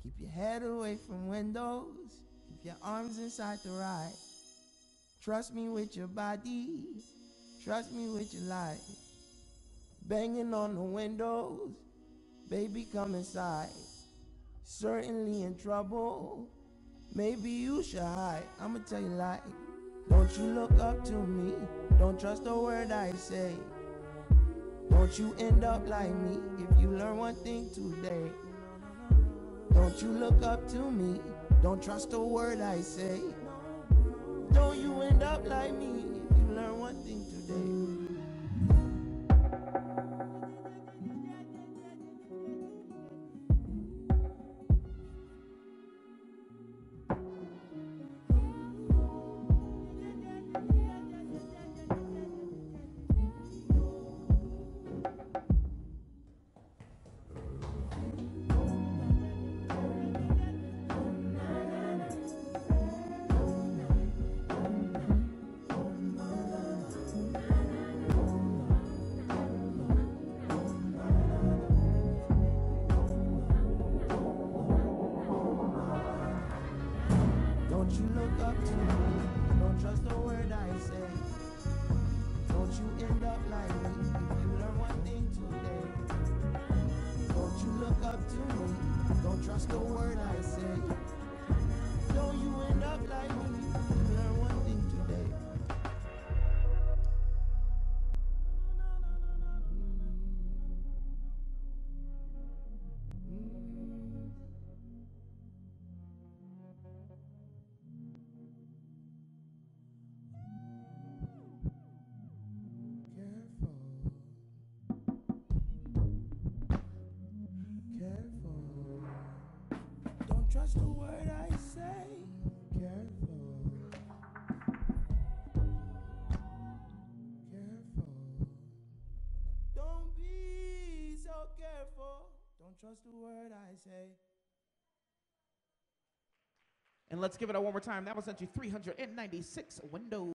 Keep your head away from windows. Keep your arms inside the ride. Trust me with your body. Trust me with your life. Banging on the windows. Baby, come inside. Certainly in trouble. Maybe you should hide. I'ma tell you like, don't you look up to me. Don't trust a word I say. Don't you end up like me if you learn one thing today. Don't you look up to me. Don't trust a word I say. Don't you end up like me if you learn one thing today. Don't you look up to me. Don't trust a word I say. Don't you end up like me if you learn one thing today. Don't you look up to me. Don't trust a word I say. Don't you end up like me if you learn one thing today. Careful. Don't trust a word I say. Careful. Careful. Don't be so careful. Don't trust a word I say. And let's give it a one more time. That was entry 396, Windows.